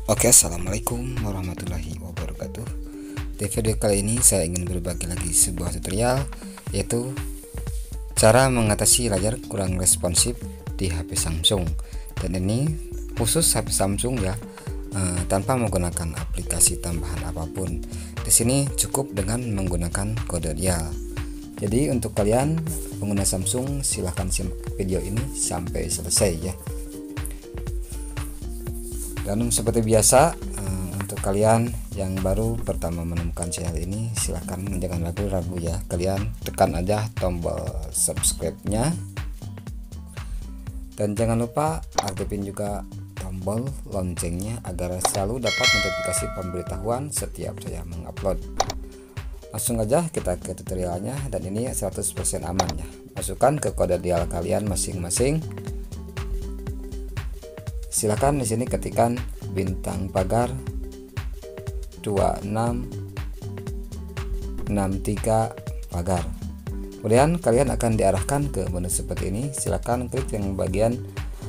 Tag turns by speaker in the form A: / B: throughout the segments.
A: Oke, assalamualaikum warahmatullahi wabarakatuh. Di video kali ini saya ingin berbagi lagi sebuah tutorial, yaitu cara mengatasi layar kurang responsif di HP Samsung. Dan ini khusus HP Samsung ya, tanpa menggunakan aplikasi tambahan apapun. Di sini cukup dengan menggunakan kode dial. Jadi untuk kalian pengguna Samsung, silahkan simak video ini sampai selesai ya. Dan seperti biasa, untuk kalian yang baru pertama menemukan channel ini, silahkan jangan ragu-ragu ya, kalian tekan aja tombol subscribe-nya, dan jangan lupa aktifin juga tombol loncengnya agar selalu dapat notifikasi pemberitahuan setiap saya mengupload. Langsung aja kita ke tutorialnya, dan ini 100% aman ya. Masukkan ke kode dial kalian masing-masing. Silakan di sini ketikkan bintang pagar 2663 pagar. Kemudian kalian akan diarahkan ke menu seperti ini. Silakan klik yang bagian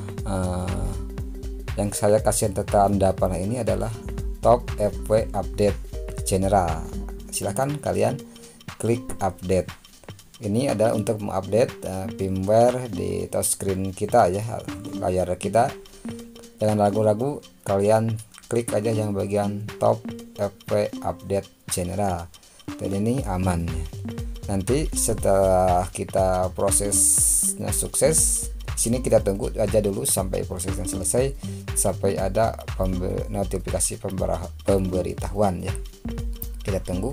A: yang saya kasih tanda panah ini adalah Top FW Update General. Silakan kalian klik update. Ini adalah untuk mengupdate firmware di touchscreen kita ya, layar kita. Jangan ragu-ragu, kalian klik aja yang bagian Top FW Update General, dan ini aman ya. Nanti setelah kita prosesnya sukses, sini kita tunggu aja dulu sampai prosesnya selesai, sampai ada notifikasi pemberitahuan ya. Kita tunggu.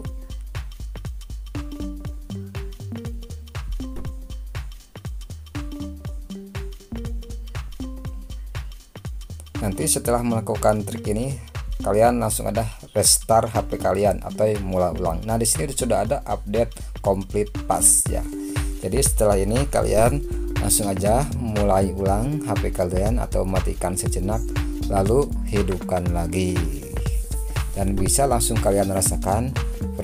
A: Nanti setelah melakukan trik ini, kalian langsung ada restart HP kalian atau mulai ulang. Nah, di sini sudah ada update complete pass ya. Jadi setelah ini kalian langsung aja mulai ulang HP kalian atau matikan sejenak, lalu hidupkan lagi. Dan bisa langsung kalian rasakan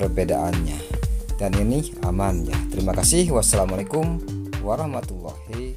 A: perbedaannya. Dan ini aman ya. Terima kasih. Wassalamualaikum warahmatullahi